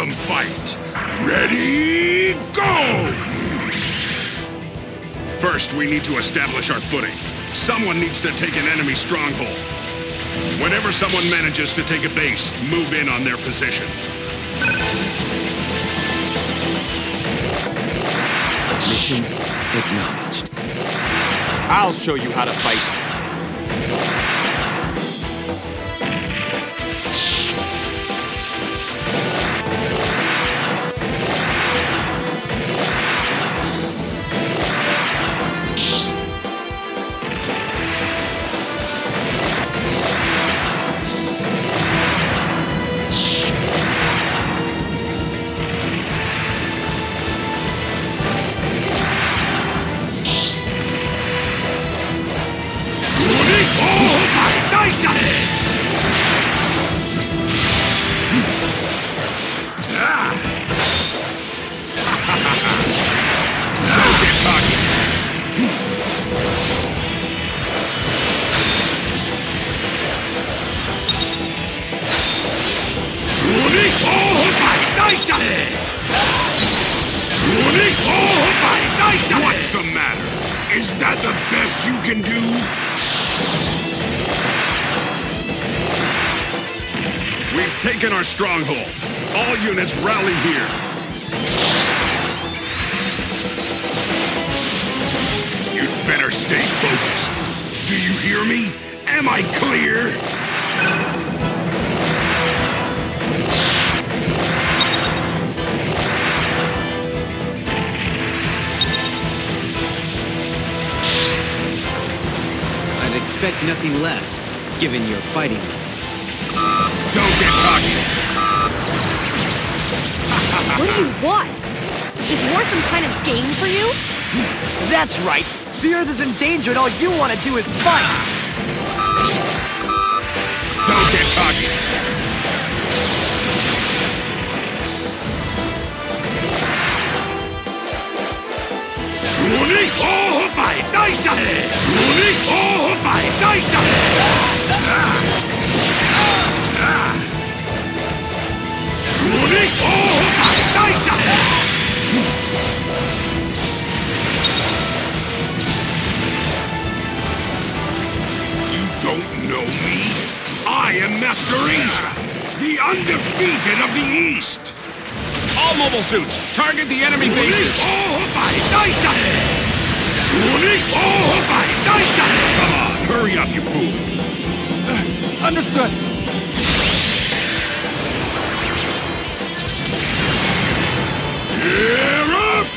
Gundam fight! Ready, go! First, we need to establish our footing. Someone needs to take an enemy stronghold. Whenever someone manages to take a base, move in on their position. Mission acknowledged. I'll show you how to fight. What's the matter? Is that the best you can do? We've taken our stronghold. All units rally here. You'd better stay focused. Do you hear me? Am I clear? Expect nothing less, given your fighting level. Don't get cocky! What do you want? Is war some kind of game for you? That's right! The Earth is in danger and all you want to do is fight! Don't get cocky! You don't know me? I am Master Asia, the undefeated of the East! All mobile suits, target the enemy bases! Come on, hurry up, you fool! Understood. Erupt!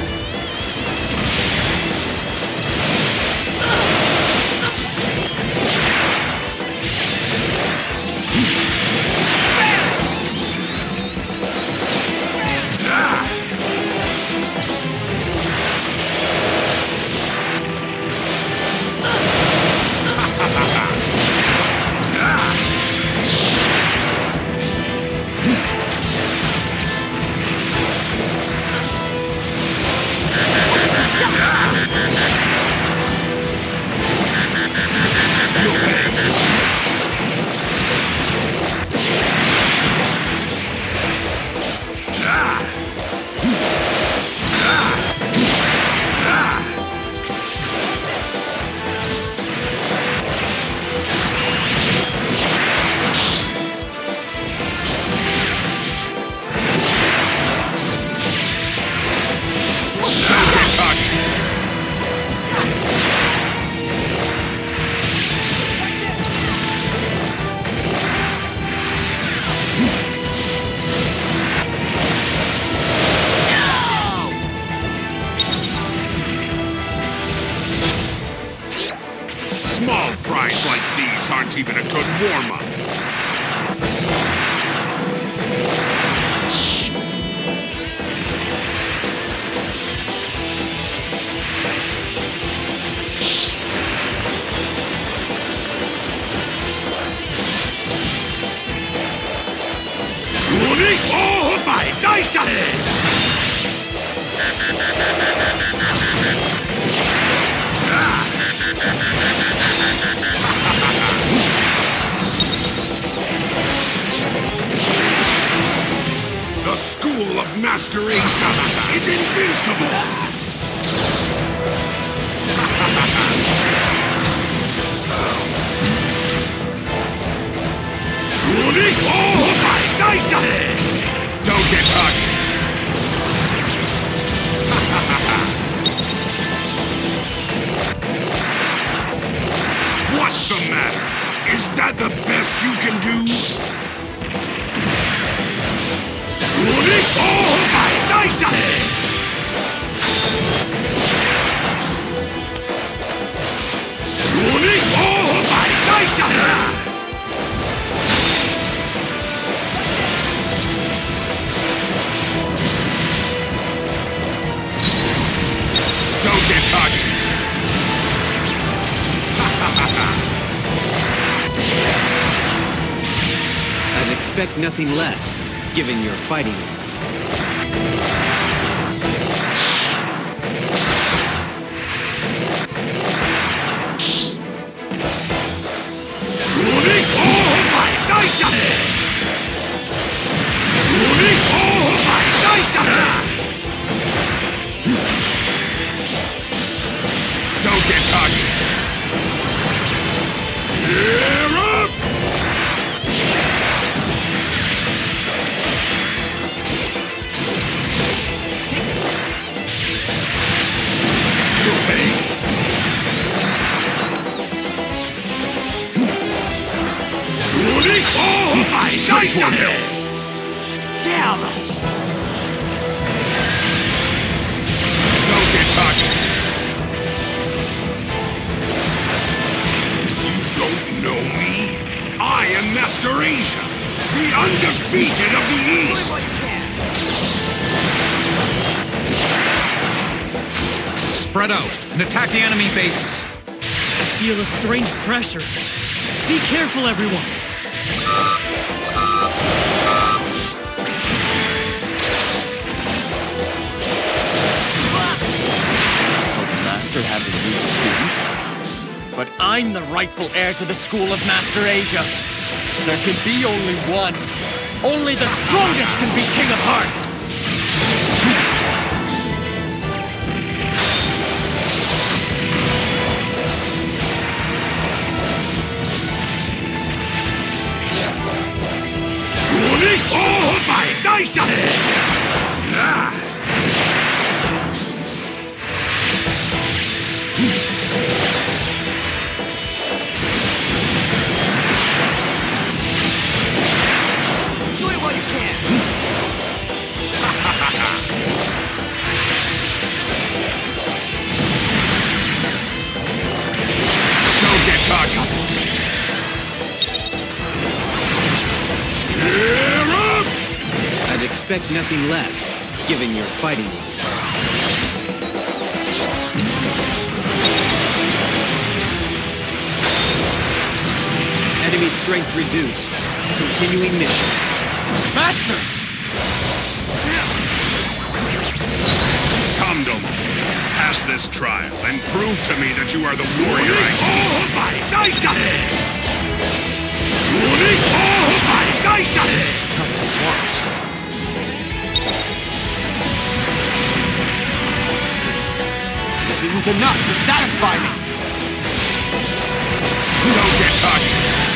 Small fries like these aren't even a good warm-up. impossible! Don't get cocky! What's the matter? Is that the best you can do? Don't get cocky! I'd expect nothing less, given your fighting limit. Don't get cocky! Gear up! Okay. Straight toward hill! Damn! Don't get cocky! Don't know me? I am Master Asia, the undefeated of the East! Spread out and attack the enemy bases. I feel a strange pressure. Be careful, everyone. So the Master has a new student? But I'm the rightful heir to the school of Master Asia. There can be only one. Only the strongest can be King of Hearts. Do it while you can. Don't get cocky! Gear up! I'd expect nothing less, given your fighting limit. Enemy strength reduced. Continuing mission. Master! Come, Domo. Pass this trial and prove to me that you are the warrior I see. This is tough to watch. This isn't enough to satisfy me! Don't get cocky!